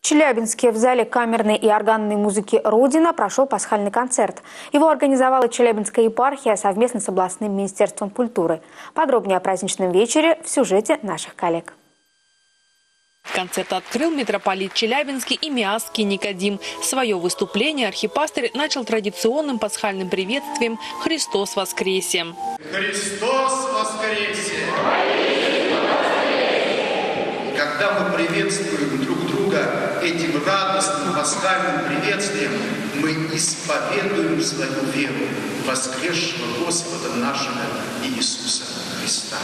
В Челябинске в зале камерной и органной музыки «Родина» прошел пасхальный концерт. Его организовала Челябинская епархия совместно с областным министерством культуры. Подробнее о праздничном вечере в сюжете наших коллег. Концерт открыл митрополит Челябинский и Миасский Никодим. Свое выступление архипастырь начал традиционным пасхальным приветствием «Христос воскресе!». Христос воскресе! Когда мы приветствуем друг друга этим радостным пасхальным приветствием, мы исповедуем свою веру в воскресшего Господа нашего Иисуса Христа.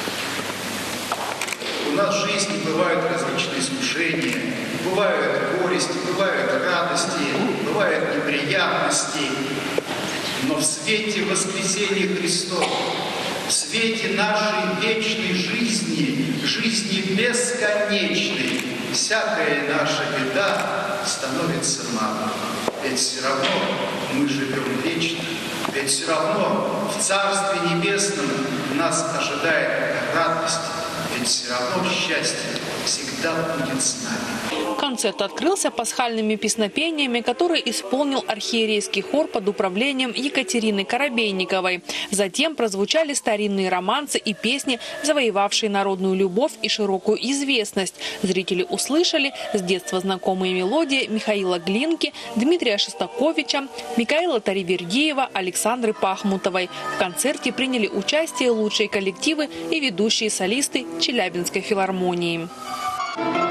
У нас в жизни бывают различные искушения, бывают горести, бывают радости, бывают неприятности. Но в свете воскресения Христова, в свете нашей вечной жизни, жизни бесконечной, всякая наша беда становится малой. Ведь все равно мы живем вечно, ведь все равно в Царстве Небесном нас ожидает радость. Ведь все равно счастье всегда будет с нами. Концерт открылся пасхальными песнопениями, которые исполнил архиерейский хор под управлением Екатерины Коробейниковой. Затем прозвучали старинные романсы и песни, завоевавшие народную любовь и широкую известность. Зрители услышали с детства знакомые мелодии Михаила Глинки, Дмитрия Шостаковича, Микаэла Таривердиева, Александры Пахмутовой. В концерте приняли участие лучшие коллективы и ведущие солисты Челябинской филармонии.